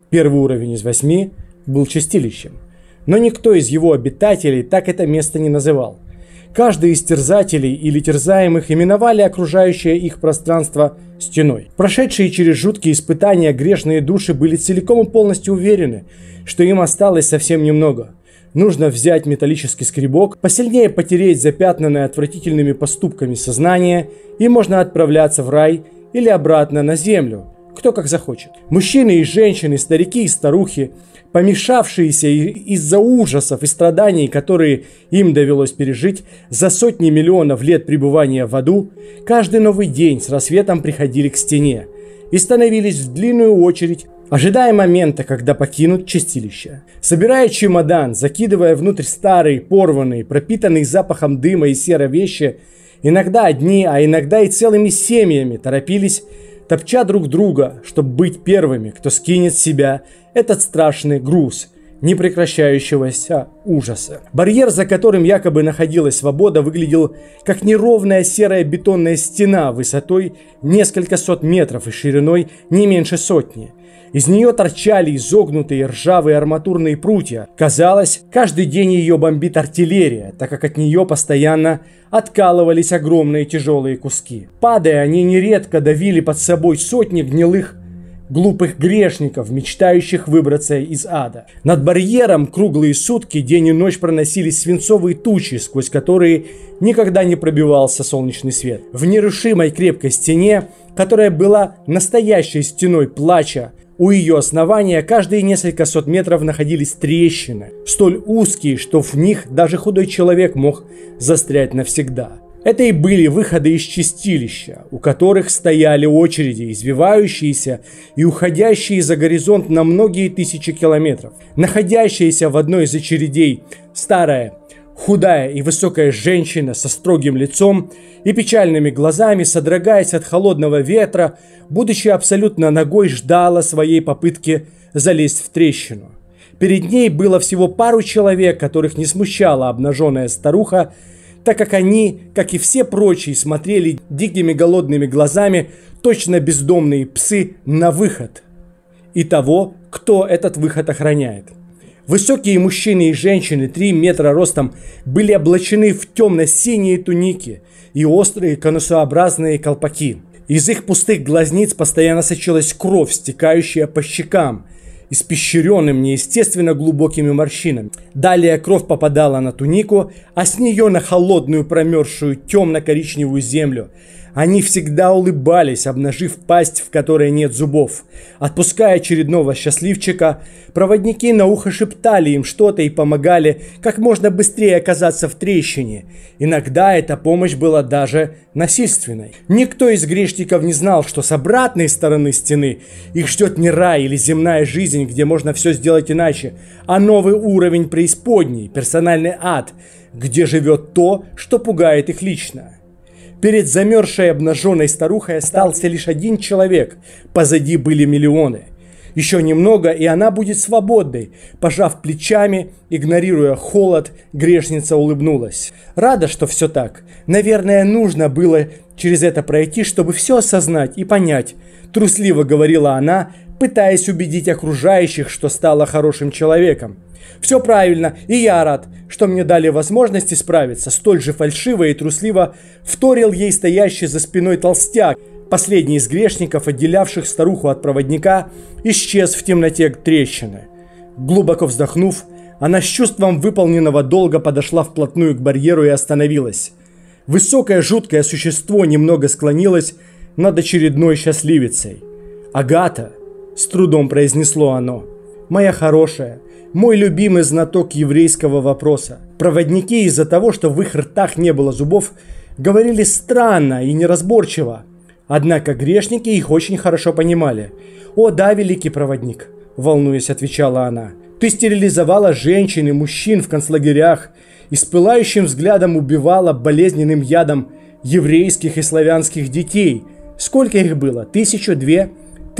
Первый уровень из 8 был чистилищем, но никто из его обитателей так это место не называл. Каждый из терзателей или терзаемых именовали окружающее их пространство стеной. Прошедшие через жуткие испытания грешные души были целиком и полностью уверены, что им осталось совсем немного. Нужно взять металлический скребок, посильнее потереть запятнанное отвратительными поступками сознание, и можно отправляться в рай или обратно на землю, кто как захочет. Мужчины и женщины, старики и старухи, помешавшиеся из-за ужасов и страданий, которые им довелось пережить за сотни миллионов лет пребывания в аду, каждый новый день с рассветом приходили к стене и становились в длинную очередь, ожидая момента, когда покинут чистилище. Собирая чемодан, закидывая внутрь старые, порванные, пропитанные запахом дыма и серой вещи, иногда одни, а иногда и целыми семьями торопились, топча друг друга, чтобы быть первыми, кто скинет с себя этот страшный груз непрекращающегося ужаса. Барьер, за которым якобы находилась свобода, выглядел как неровная серая бетонная стена высотой несколько сот метров и шириной не меньше сотни. Из нее торчали изогнутые ржавые арматурные прутья. Казалось, каждый день ее бомбит артиллерия, так как от нее постоянно откалывались огромные тяжелые куски. Падая, они нередко давили под собой сотни гнилых, глупых грешников, мечтающих выбраться из ада. Над барьером круглые сутки, день и ночь проносились свинцовые тучи, сквозь которые никогда не пробивался солнечный свет. В нерушимой крепкой стене, которая была настоящей стеной плача, у ее основания каждые несколько сот метров находились трещины, столь узкие, что в них даже худой человек мог застрять навсегда. Это и были выходы из чистилища, у которых стояли очереди, извивающиеся и уходящие за горизонт на многие тысячи километров. Находящаяся в одной из очередей старая, худая и высокая женщина со строгим лицом и печальными глазами, содрогаясь от холодного ветра, будучи абсолютно нагой, ждала своей попытки залезть в трещину. Перед ней было всего пару человек, которых не смущала обнаженная старуха, так как они, как и все прочие, смотрели дикими голодными глазами, точно бездомные псы, на выход и того, кто этот выход охраняет. Высокие мужчины и женщины 3 метра ростом были облачены в темно-синие туники и острые конусообразные колпаки. Из их пустых глазниц постоянно сочилась кровь, стекающая по щекам, испещренным неестественно глубокими морщинами. Далее кровь попадала на тунику, а с нее на холодную промерзшую темно-коричневую землю. Они всегда улыбались, обнажив пасть, в которой нет зубов. Отпуская очередного счастливчика, проводники на ухо шептали им что-то и помогали как можно быстрее оказаться в трещине. Иногда эта помощь была даже насильственной. Никто из грешников не знал, что с обратной стороны стены их ждет не рай или земная жизнь, где можно все сделать иначе, а новый уровень преисподней, персональный ад, где живет то, что пугает их лично. Перед замерзшей обнаженной старухой остался лишь один человек, позади были миллионы. Еще немного, и она будет свободной. Пожав плечами, игнорируя холод, грешница улыбнулась. Рада, что все так. Наверное, нужно было через это пройти, чтобы все осознать и понять. Трусливо говорила она, пытаясь убедить окружающих, что стала хорошим человеком. Все правильно, и я рад, что мне дали возможность исправиться. Столь же фальшиво и трусливо вторил ей стоящий за спиной толстяк. Последний из грешников, отделявших старуху от проводника, исчез в темноте трещины. Глубоко вздохнув, она с чувством выполненного долга подошла вплотную к барьеру и остановилась. Высокое жуткое существо немного склонилось над очередной счастливицей. «Агата!» – с трудом произнесло оно. «Моя хорошая, мой любимый знаток еврейского вопроса». Проводники из-за того, что в их ртах не было зубов, говорили странно и неразборчиво. Однако грешники их очень хорошо понимали. «О да, великий проводник», – волнуясь, отвечала она. «Ты стерилизовала женщин и мужчин в концлагерях и с пылающим взглядом убивала болезненным ядом еврейских и славянских детей. Сколько их было? 1002?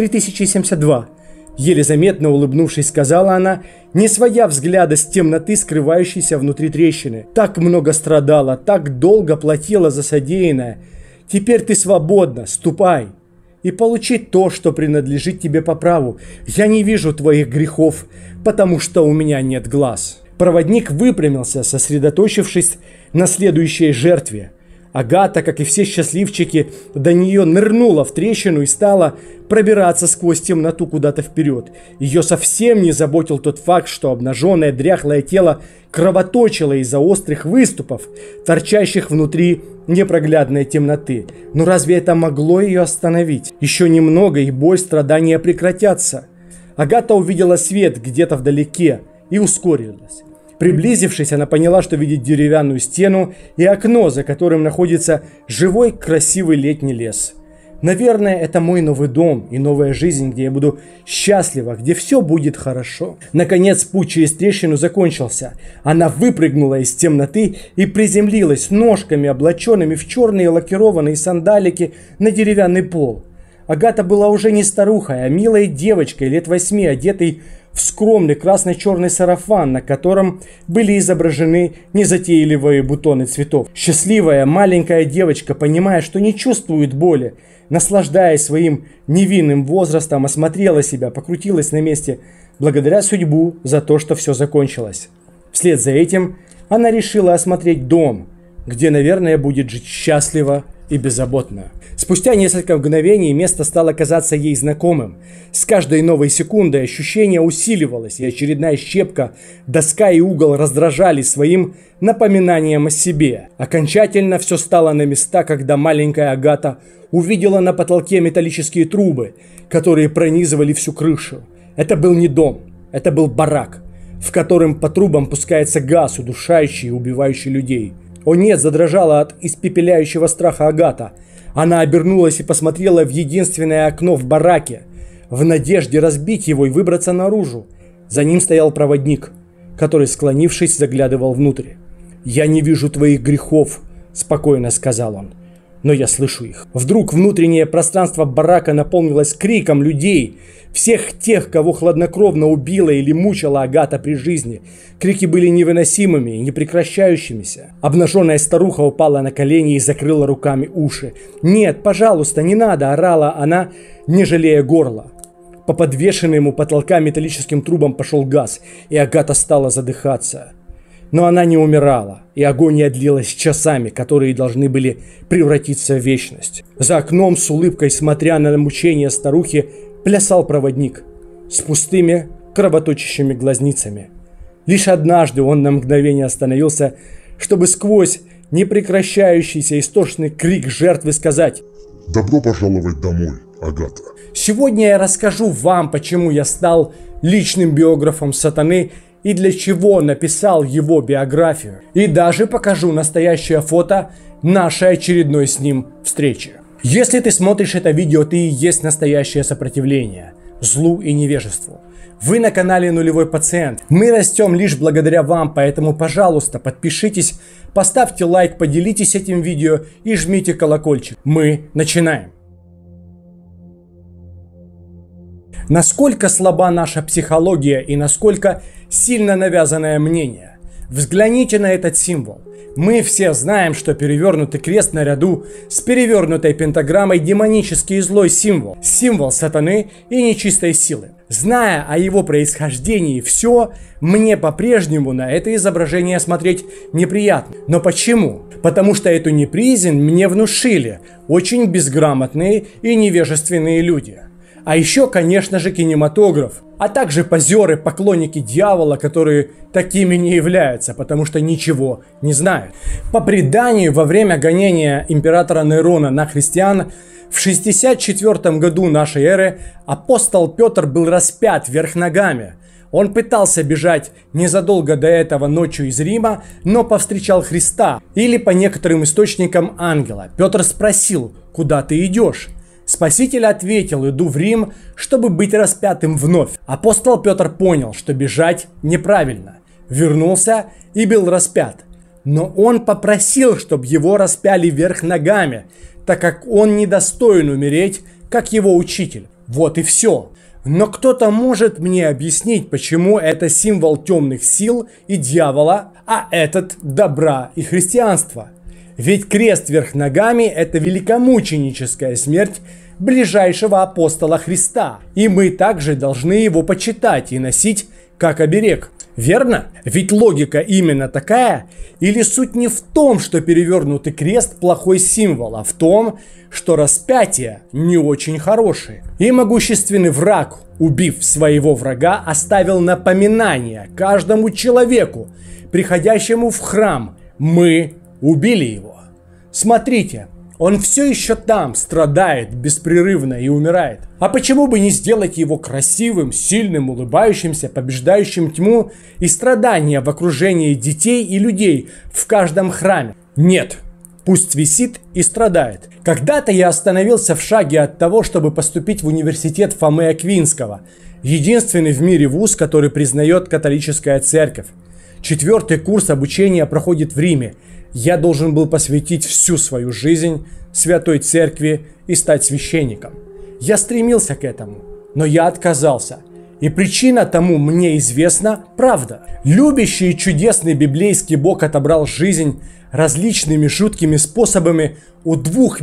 3072?» Еле заметно улыбнувшись, сказала она, не сводя взгляда с темноты, скрывающейся внутри трещины. «Так много страдала, так долго платила за содеянное. Теперь ты свободна, ступай. и получи то, что принадлежит тебе по праву. Я не вижу твоих грехов, потому что у меня нет глаз». Проводник выпрямился, сосредоточившись на следующей жертве. Агата, как и все счастливчики, до нее нырнула в трещину и стала пробираться сквозь темноту куда-то вперед. Ее совсем не заботил тот факт, что обнаженное дряхлое тело кровоточило из-за острых выступов, торчащих внутри непроглядной темноты. Но разве это могло ее остановить? Еще немного, и боль, страдания прекратятся. Агата увидела свет где-то вдалеке и ускорилась. Приблизившись, она поняла, что видит деревянную стену и окно, за которым находится живой, красивый летний лес. Наверное, это мой новый дом и новая жизнь, где я буду счастлива, где все будет хорошо. Наконец, путь через трещину закончился. Она выпрыгнула из темноты и приземлилась ножками, облаченными в черные лакированные сандалики, на деревянный пол. Агата была уже не старухой, а милой девочкой лет 8, одетой в скромный красно-черный сарафан, на котором были изображены незатейливые бутоны цветов. Счастливая маленькая девочка, понимая, что не чувствует боли, наслаждаясь своим невинным возрастом, осмотрела себя, покрутилась на месте, благодаря судьбу за то, что все закончилось. Вслед за этим она решила осмотреть дом, где, наверное, будет жить счастливо и беззаботно. Спустя несколько мгновений место стало казаться ей знакомым. С каждой новой секундой ощущение усиливалось, и очередная щепка, доска и угол раздражали своим напоминанием о себе. Окончательно все стало на места, когда маленькая Агата увидела на потолке металлические трубы, которые пронизывали всю крышу. Это был не дом, это был барак, в котором по трубам пускается газ, удушающий и убивающий людей. «О нет!» — задрожала от испепеляющего страха Агата. Она обернулась и посмотрела в единственное окно в бараке, в надежде разбить его и выбраться наружу. За ним стоял проводник, который, склонившись, заглядывал внутрь. «Я не вижу твоих грехов», — спокойно сказал он, — «но я слышу их». Вдруг внутреннее пространство барака наполнилось криком людей, всех тех, кого хладнокровно убила или мучила Агата при жизни. Крики были невыносимыми и непрекращающимися. Обнаженная старуха упала на колени и закрыла руками уши. «Нет, пожалуйста, не надо!» – орала она, не жалея горла. По подвешенным у потолка металлическим трубам пошел газ, и Агата стала задыхаться. Но она не умирала, и агония длилась часами, которые должны были превратиться в вечность. За окном, с улыбкой смотря на мучения старухи, плясал проводник с пустыми кровоточащими глазницами. Лишь однажды он на мгновение остановился, чтобы сквозь непрекращающийся истошный крик жертвы сказать: «Добро пожаловать домой, Агата». Сегодня я расскажу вам, почему я стал личным биографом сатаны и для чего написал его биографию. И даже покажу настоящее фото нашей очередной с ним встречи. Если ты смотришь это видео, ты и есть настоящее сопротивление злу и невежеству. Вы на канале Нулевой Пациент. Мы растем лишь благодаря вам, поэтому, пожалуйста, подпишитесь, поставьте лайк, поделитесь этим видео и жмите колокольчик. Мы начинаем. Насколько слаба наша психология и насколько сильно навязанное мнение. Взгляните на этот символ. Мы все знаем, что перевернутый крест наряду с перевернутой пентаграммой демонический и злой символ. Символ сатаны и нечистой силы. Зная о его происхождении все, мне по-прежнему на это изображение смотреть неприятно. Но почему? Потому что эту неприязнь мне внушили очень безграмотные и невежественные люди. А еще, конечно же, кинематограф, а также позеры, поклонники дьявола, которые такими не являются, потому что ничего не знают. По преданию, во время гонения императора Нерона на христиан в 64 году нашей эры апостол Петр был распят вверх ногами. Он пытался бежать незадолго до этого ночью из Рима, но повстречал Христа, или по некоторым источникам ангела. Петр спросил: «Куда ты идешь?» Спаситель ответил: «Иду в Рим, чтобы быть распятым вновь». Апостол Петр понял, что бежать неправильно. Вернулся и был распят. Но он попросил, чтобы его распяли вверх ногами, так как он недостоин умереть, как его учитель. Вот и все. Но кто-то может мне объяснить, почему это символ темных сил и дьявола, а этот добра и христианства? Ведь крест вверх ногами – это великомученическая смерть ближайшего апостола Христа. И мы также должны его почитать и носить как оберег. Верно? Ведь логика именно такая? Или суть не в том, что перевернутый крест плохой символ, а в том, что распятие не очень хорошее. И могущественный враг, убив своего врага, оставил напоминание каждому человеку, приходящему в храм: мы убили его. Смотрите, он все еще там, страдает беспрерывно и умирает. А почему бы не сделать его красивым, сильным, улыбающимся, побеждающим тьму и страдания в окружении детей и людей в каждом храме? Нет, пусть висит и страдает. Когда-то я остановился в шаге от того, чтобы поступить в университет Фомы Аквинского, единственный в мире вуз, который признает католическая церковь. 4-й курс обучения проходит в Риме. Я должен был посвятить всю свою жизнь Святой Церкви и стать священником. Я стремился к этому, но я отказался. И причина тому мне известна, правда. Любящий и чудесный библейский Бог отобрал жизнь различными жуткими способами у 2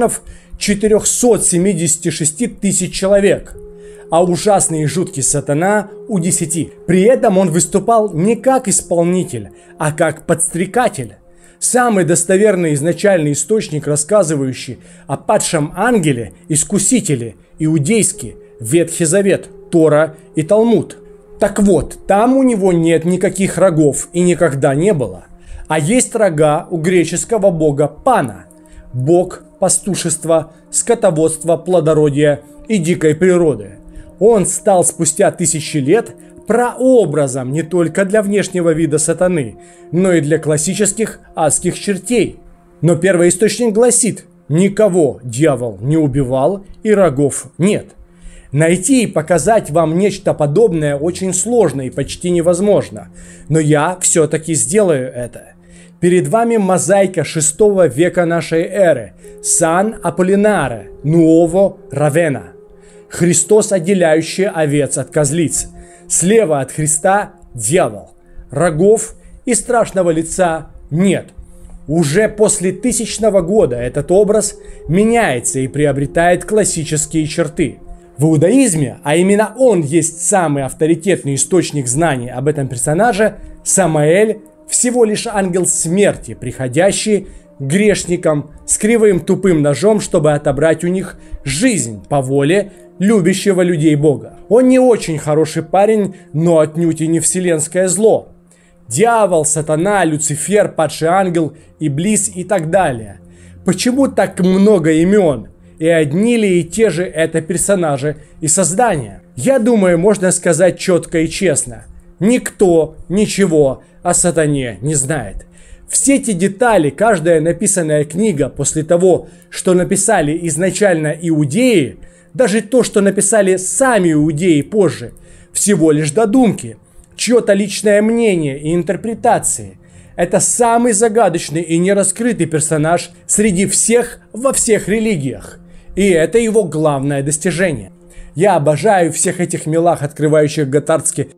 476 000 человек, а ужасный и жуткий сатана у 10. При этом он выступал не как исполнитель, а как подстрекатель. Самый достоверный изначальный источник, рассказывающий о падшем ангеле, искусителе, иудейский, Ветхий Завет, Тора и Талмуд. Так вот, там у него нет никаких рогов и никогда не было. А есть рога у греческого бога Пана, бог пастушества, скотоводства, плодородия и дикой природы. Он стал спустя 1000 лет прообразом не только для внешнего вида сатаны, но и для классических адских чертей. Но первоисточник гласит: никого дьявол не убивал и рогов нет. Найти и показать вам нечто подобное очень сложно и почти невозможно, но я все-таки сделаю это. Перед вами мозаика 6 века нашей эры, Сан Аполлинаре, Нуово Равена. Христос, отделяющий овец от козлиц. Слева от Христа дьявол. Рогов и страшного лица нет. Уже после 1000 года этот образ меняется и приобретает классические черты. В иудаизме, а именно он есть самый авторитетный источник знаний об этом персонаже, Самаэль всего лишь ангел смерти, приходящий к грешникам с кривым тупым ножом, чтобы отобрать у них жизнь по воле любящего людей Бога. Он не очень хороший парень, но отнюдь и не вселенское зло. Дьявол, сатана, Люцифер, падший ангел, Иблис и так далее. Почему так много имен? И одни ли и те же это персонажи и создания? Я думаю, можно сказать четко и честно: никто ничего о сатане не знает. Все эти детали, каждая написанная книга после того, что написали изначально иудеи, даже то, что написали сами иудеи позже, всего лишь додумки, чье-то личное мнение и интерпретации. Это самый загадочный и нераскрытый персонаж среди всех во всех религиях. И это его главное достижение. Я обожаю всех этих милах, открывающих готардский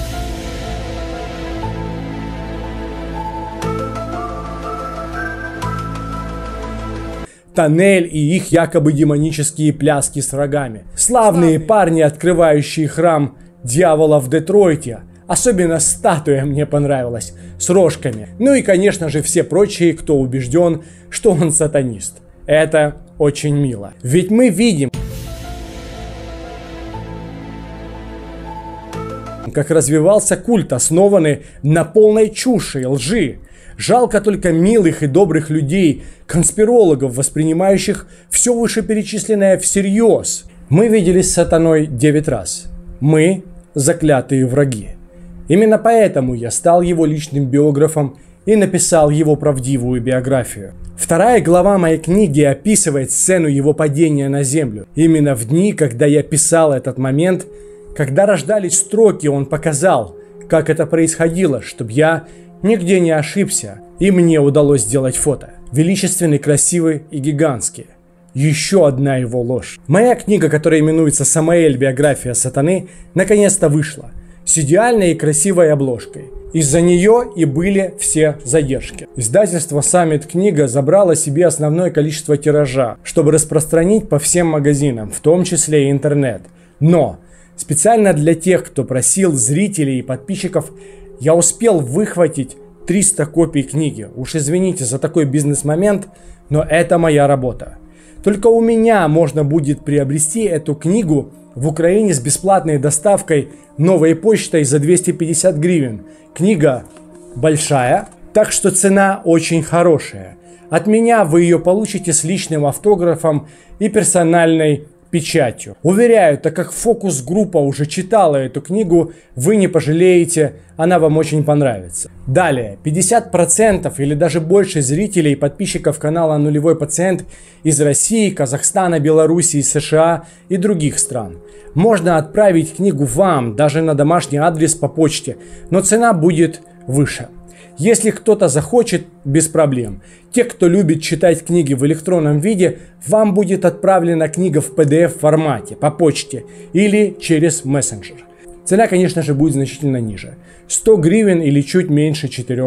тоннель и их якобы демонические пляски с рогами. Славные парни, открывающие храм дьявола в Детройте. Особенно статуя мне понравилась, с рожками. Ну и, конечно же, все прочие, кто убежден, что он сатанист. Это очень мило. Ведь мы видим, как развивался культ, основанный на полной чуши и лжи. Жалко только милых и добрых людей, конспирологов, воспринимающих все вышеперечисленное всерьез. Мы виделись с сатаной 9 раз. Мы заклятые враги. Именно поэтому я стал его личным биографом и написал его правдивую биографию. 2 глава моей книги описывает сцену его падения на землю. Именно в дни, когда я писал этот момент, когда рождались строки, он показал, как это происходило, чтобы я нигде не ошибся, и мне удалось сделать фото. Величественный, красивый и гигантский. Еще одна его ложь. Моя книга, которая именуется «Самаэль. Биография сатаны», наконец-то вышла. с идеальной и красивой обложкой. Из-за нее и были все задержки. Издательство Summit Книга забрало себе основное количество тиража, чтобы распространить по всем магазинам, в том числе и интернет. Но специально для тех, кто просил, зрителей и подписчиков, я успел выхватить 300 копий книги. Уж извините за такой бизнес-момент, но это моя работа. Только у меня можно будет приобрести эту книгу в Украине с бесплатной доставкой новой почтой за 250 гривен. Книга большая, так что цена очень хорошая. От меня вы ее получите с личным автографом и персональной печатью. Уверяю, так как фокус-группа уже читала эту книгу, вы не пожалеете, она вам очень понравится. Далее, 50% или даже больше зрителей и подписчиков канала «Нулевой пациент» из России, Казахстана, Белоруссии, США и других стран. Можно отправить книгу вам даже на домашний адрес по почте, но цена будет выше. Если кто-то захочет, без проблем. Те, кто любит читать книги в электронном виде, вам будет отправлена книга в PDF формате, по почте или через мессенджер. Цена, конечно же, будет значительно ниже. 100 гривен или чуть меньше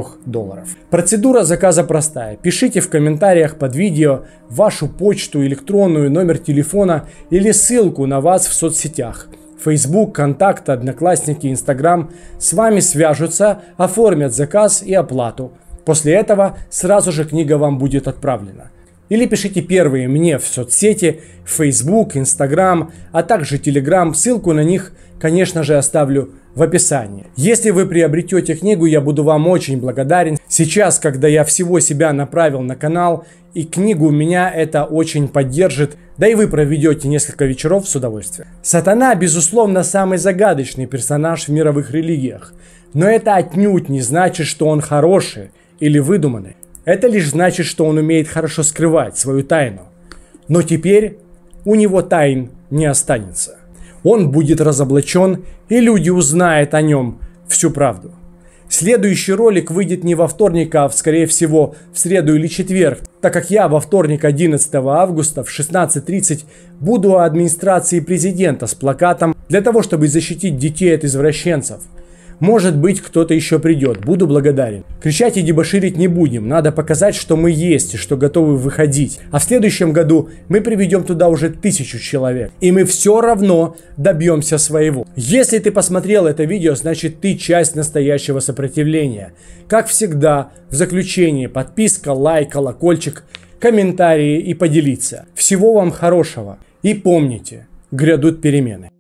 $4. Процедура заказа простая. Пишите в комментариях под видео вашу почту электронную, номер телефона или ссылку на вас в соцсетях. Facebook, Контакт, Одноклассники, Instagram. С вами свяжутся, оформят заказ и оплату. После этого сразу же книга вам будет отправлена. Или пишите первые мне в соцсети, Facebook, Instagram, а также Telegram. Ссылку на них, конечно же, оставлю в описании. Если вы приобретете книгу, я буду вам очень благодарен. Сейчас, когда я всего себя направил на канал и книгу, меня это очень поддержит. Да и вы проведете несколько вечеров с удовольствием. Сатана, безусловно, самый загадочный персонаж в мировых религиях. Но это отнюдь не значит, что он хороший или выдуманный. Это лишь значит, что он умеет хорошо скрывать свою тайну. Но теперь у него тайн не останется. Он будет разоблачен, и люди узнают о нем всю правду. Следующий ролик выйдет не во вторник, а скорее всего в среду или четверг, так как я во вторник 11 августа в 16:30 буду у администрации президента с плакатом для того, чтобы защитить детей от извращенцев. Может быть, кто-то еще придет, буду благодарен. Кричать и дебоширить не будем, надо показать, что мы есть и что готовы выходить. А в следующем году мы приведем туда уже 1000 человек. И мы все равно добьемся своего. Если ты посмотрел это видео, значит ты часть настоящего сопротивления. Как всегда, в заключении подписка, лайк, колокольчик, комментарии и поделиться. Всего вам хорошего. И помните, грядут перемены.